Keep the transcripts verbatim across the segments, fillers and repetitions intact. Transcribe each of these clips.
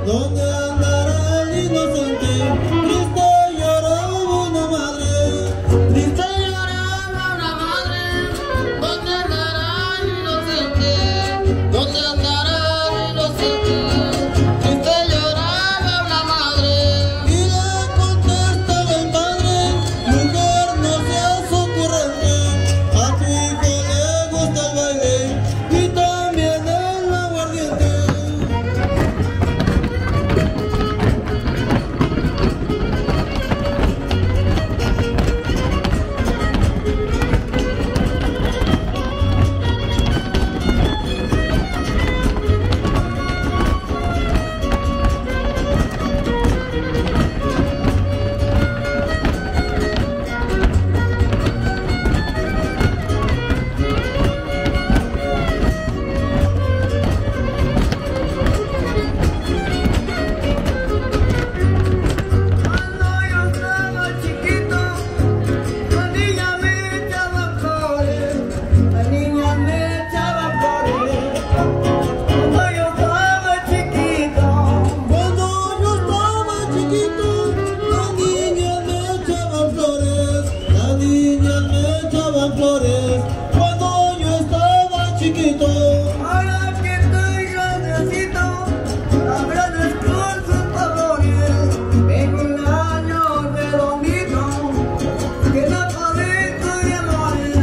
¿Dónde andará el inocente? Triste lloraba una madre, triste lloraba una madre. ¿Dónde andará el inocente? ¿Dónde andará el inocente? Triste lloraba una madre. Y le contestaba el padre: mujer, no seas ocurrente, a tu hijo le gusta el baile y también el aguardiente. Flores cuando yo estaba chiquito. Ahora que estoy grandecito, agradezco por sus favores. En un año redondito, que no padezco de amores.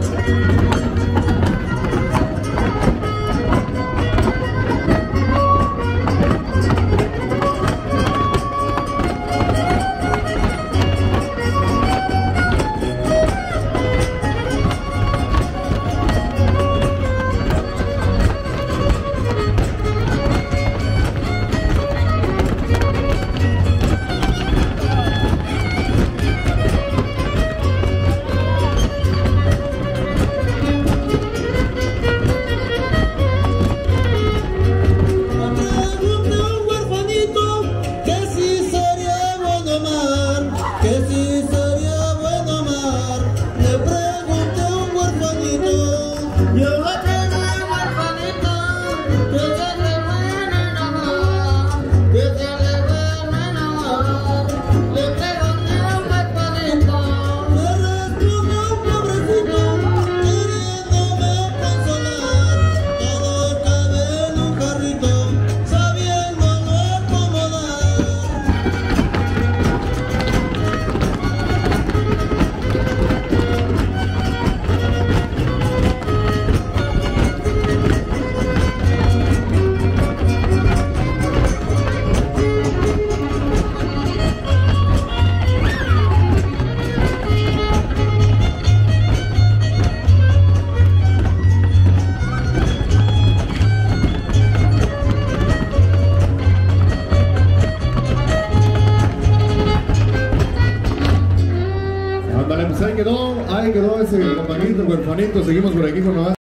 Que si sería bueno amar, le pregunté a un huerfanito. Yo le pregunté a un huerfanito que se le bueno en amar, que se le bueno en amar. Le pregunté a un huerfanito, me respondió un pobrecito, queriéndome consolar. Todo cabe en un carrito, sabiéndolo acomodar. Ándale, pues ahí quedó, ahí quedó ese compañito, huerfanito. Seguimos por aquí con la